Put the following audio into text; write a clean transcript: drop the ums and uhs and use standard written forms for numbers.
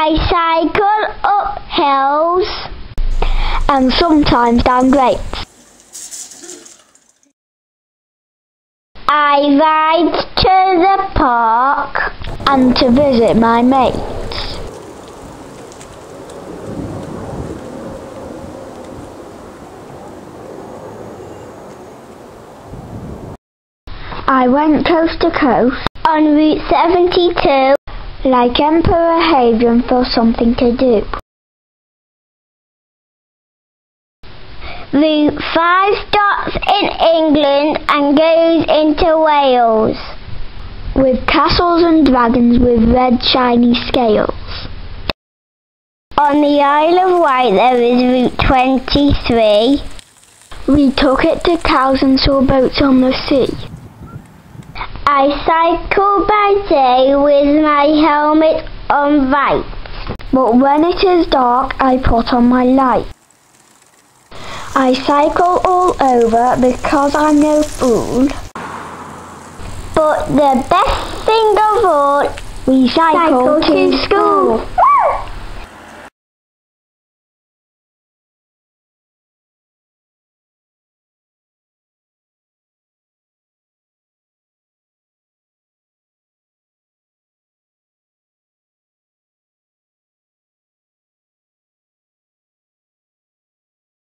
I cycle up hills and sometimes down grades. I ride to the park and to visit my mates. I went coast to coast on Route 72 like Emperor Hadrian for something to do. Route 5 stops in England and goes into Wales, with castles and dragons with red shiny scales. On the Isle of Wight there is Route 23. We took it to Cowes and saw boats on the sea. I cycle by day with my helmet on right, but when it is dark I put on my light. I cycle all over because I'm no fool. But the best thing of all, we cycle to school.